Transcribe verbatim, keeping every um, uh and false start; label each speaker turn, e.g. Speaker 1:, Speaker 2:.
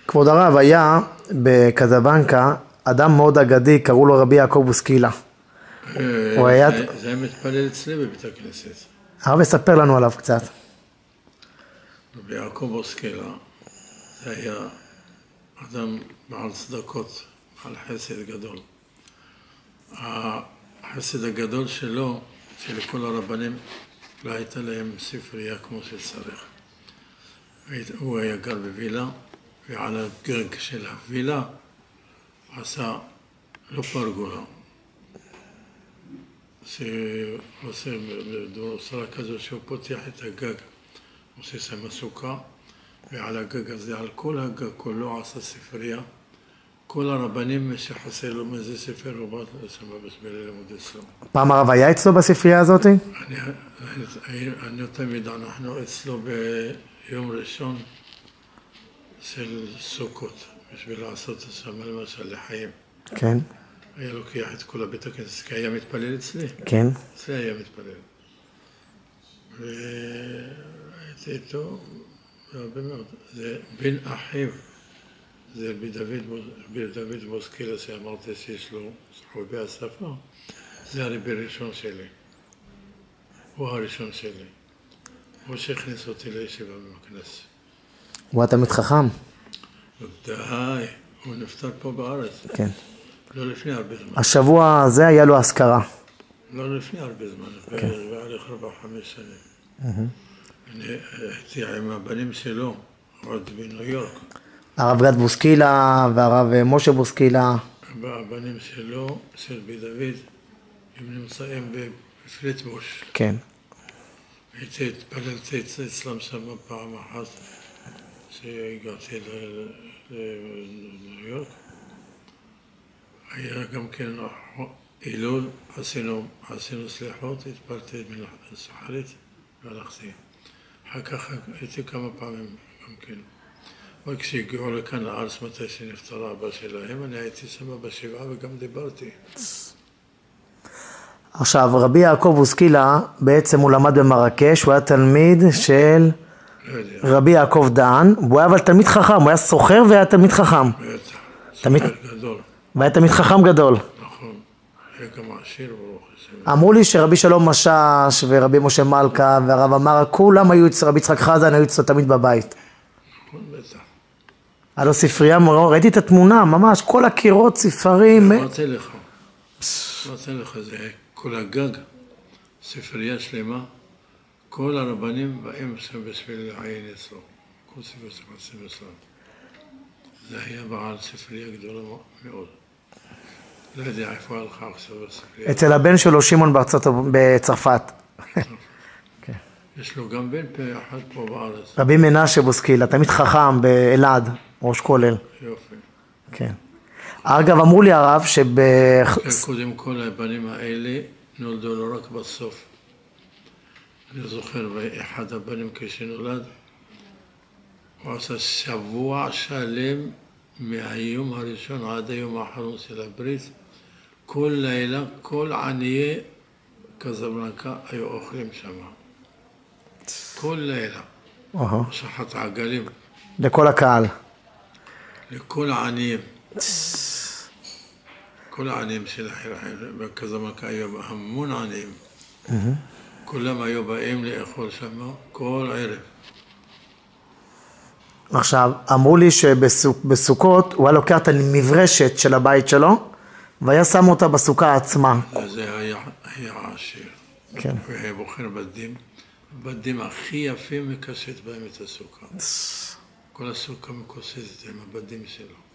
Speaker 1: כבוד הרב, היה בקזבנקה אדם מאוד אגדי, קראו לו רבי יעקב בוסקילה. הוא היה...
Speaker 2: זה היה מתפלל אצלי בבית הכנסת.
Speaker 1: הרב יספר לנו עליו קצת.
Speaker 2: רבי יעקב בוסקילה, זה היה אדם בעל צדקות, בעל חסד גדול. החסד הגדול שלו, שלכל הרבנים לא הייתה להם ספרייה כמו שצריך. הוא היה גר בווילה, ועל הגג של הווילה עשה לא פרגולה. שעושה בצורה כזו שהוא פותח את הגג, עושה שם סוכה, ועל הגג הזה, על כל הגג כולו עשה ספרייה. כל הרבנים שחסר לו מאיזה ספר הוא בא לשם בלימוד אצלו.
Speaker 1: פעם הרב היה אצלו בספרייה הזאת?
Speaker 2: אני, אני, אני תמיד, אנחנו אצלו ביום ראשון של סוכות, בשביל לעשות שם למשל לחיים.
Speaker 1: כן.
Speaker 2: היה לוקח את כל הבית הכנסת, כי היה מתפלל אצלי.
Speaker 1: כן.
Speaker 2: אצלי היה מתפלל. והייתי איתו, הרבה מאוד. זה בן אחיו, זה בדוד בוסקילה שאמרתי שיש לו חובי השפה, זה הרבי הראשון שלי. הוא הראשון שלי. הוא שהכניס אותי לישיבה במכנס.
Speaker 1: הוא התלמיד חכם?
Speaker 2: די, הוא נפטר פה בארץ.
Speaker 1: כן. לא
Speaker 2: לפני הרבה זמן.
Speaker 1: השבוע הזה היה לו אזכרה.
Speaker 2: לא לפני הרבה זמן, בערך ארבע חמש שנים. אני הייתי עם הבנים שלו, עוד בניו יורק.
Speaker 1: הרב גד בוסקילה והרב משה בוסקילה.
Speaker 2: הבנים שלו, של בי דוד, הם נמצאים בפליטבוש.
Speaker 1: כן.
Speaker 2: הייתי התפללתי אצלם שם פעם אחת, שהגעתי לניו יורק. היה גם כן אילול, עשינו, עשינו סליחות, התפללתי מנחה סחרית והלכתי. אחר כך הייתי כמה פעמים גם כן. וכשהגיעו לכאן לארץ מתי שנפטר אבא שלהם, אני הייתי שם בשבעה וגם דיברתי.
Speaker 1: עכשיו, רבי יעקב בוסקילה, בעצם הוא למד במרקש, הוא היה תלמיד של רבי יעקב דן, הוא היה אבל תלמיד חכם, הוא היה סוחר והיה תלמיד חכם.
Speaker 2: בטח,
Speaker 1: תלמיד...
Speaker 2: סוחר גדול.
Speaker 1: והיה תלמיד חכם גדול.
Speaker 2: נכון, היה גם עשיר ברוך השם.
Speaker 1: אמרו לי שרבי שלום משש ורבי משה מלכה והרב אמר, כולם היו אצל רבי יצחק חזן, היו אצלו תמיד בבית.
Speaker 2: נכון, בטח.
Speaker 1: היה לו ספרייה, ראיתי את התמונה, ממש, כל הקירות, ספרים.
Speaker 2: אמרתי לך, אמרתי לך, זה כל הגג, ספרייה שלמה, כל הרבנים באים שם בשביל לעיין אצלו, כל ספר ספר אצלו. זה היה בעל ספרייה גדולה מאוד. לא יודע איפה הלכה עכשיו הספרייה.
Speaker 1: אצל הבן שלו, שמעון בצרפת.
Speaker 2: יש לו גם בן פה אחד פה בארץ.
Speaker 1: רבי מנשה בוסקילה, תמיד חכם באלעד, ראש כולל.
Speaker 2: יופי.
Speaker 1: כן. אגב, אמרו לי הרב שב...
Speaker 2: קודם כל הבנים האלה נולדו לא רק בסוף. אני זוכר, ואחד הבנים כשנולד, הוא עשה שבוע שלם מהיום הראשון עד היום האחרון של הברית. כל לילה, כל עניי קזבלנקה היו אוכלים שם. כל לילה. שחט עגלים.
Speaker 1: לכל הקהל.
Speaker 2: לכל העניים. כל העניים של קזבלנקה היו המון עניים. כולם היו באים לאכול שם כל ערב.
Speaker 1: עכשיו, אמרו לי שבסוכות הוא היה לוקח את המברשת של הבית שלו, והיה שם אותה בסוכה עצמה.
Speaker 2: זה היה עשיר.
Speaker 1: כן.
Speaker 2: והיה בוחר בדים. הבדים הכי יפים מקשט בהם את הסוכה. כל הסוכה מקושטת עם הבדים שלו.